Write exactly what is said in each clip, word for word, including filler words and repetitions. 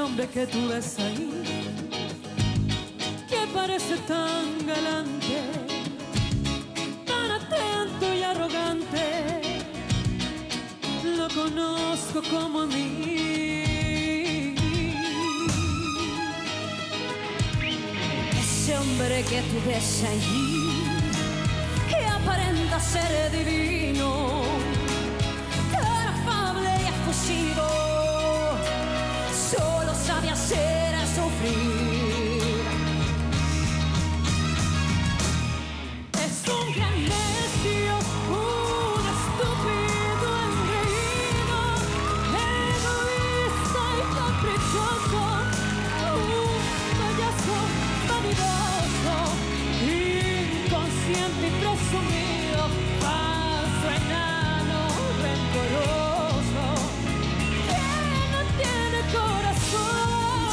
hombre que tú ves ahí, que parece tan galante, tan atento y arrogante, lo conozco como a mí. Ese hombre que tú ves ahí, que aparenta ser divino, tan afable y efusivo, solo sabe hacer sufrir. Es un gran necio, un estúpido engreído, egoísta y caprichoso, un payaso vanidoso, inconsciente y presumido, falso, enano, rencoroso, que no tiene corazón.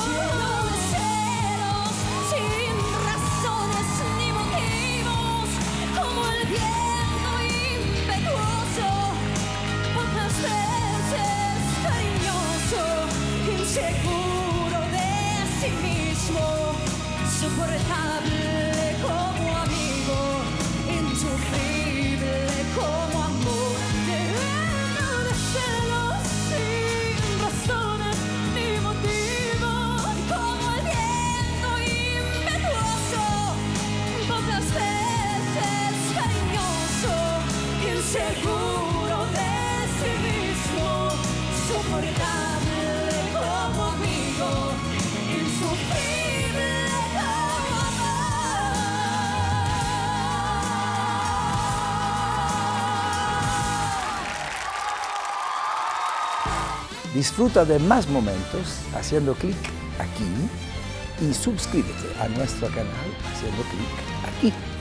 Seguro de sí mismo, soportable como amigo, insufrible como amor, lleno de celos sin razones ni motivos, como el viento impetuoso, pocas veces cariñoso, inseguro de sí mismo, soportable como amigo, insufrible como amor. Disfruta de más momentos haciendo clic aquí y suscríbete a nuestro canal haciendo clic aquí.